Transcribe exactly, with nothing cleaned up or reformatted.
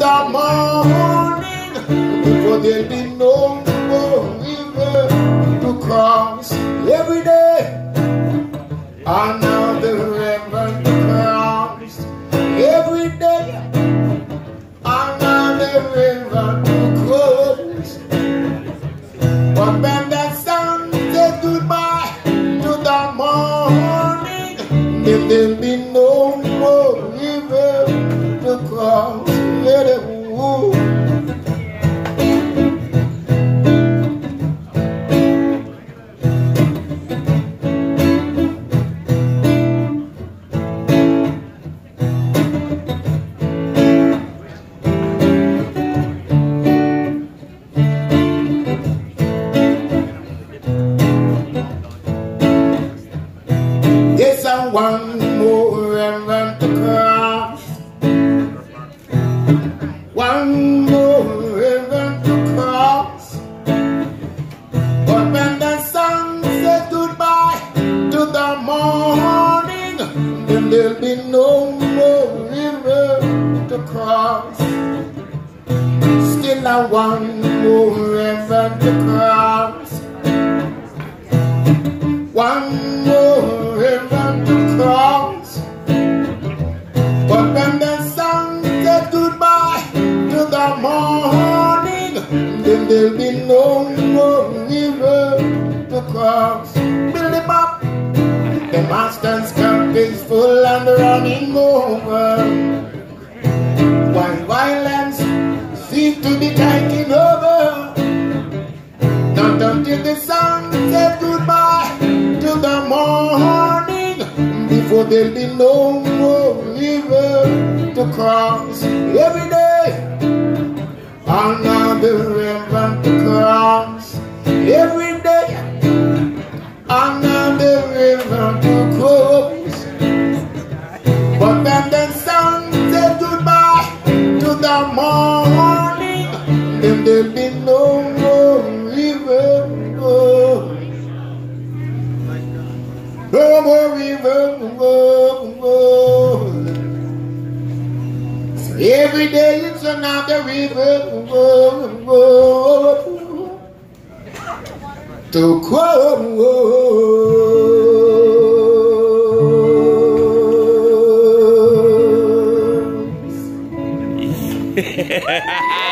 the morning, before there'll be no more river to cross. Every day, another river to cross. Every day, another river to cross. But when the sun says goodbye to the morning, then there'll be no more river to cross. Let it move. One more river to cross. One more river to cross. But when the sun says goodbye to the morning, then there'll be no more river to cross. Still a one more river to cross. One more river to cross. But when the sun says goodbye to the morning, then there'll be no more river to cross. Build him up. The master's cup is full and running over. While violence seems to be taking over. Not until the sun says goodbye to the morning, before there'll be no more river to cross. Every day, another river to cross. Every day, another river to cross. But when the sun says goodbye to the morning, then there'll be no more river. Oh. No more river, oh, oh. So every day it's another river, oh, oh, to cross.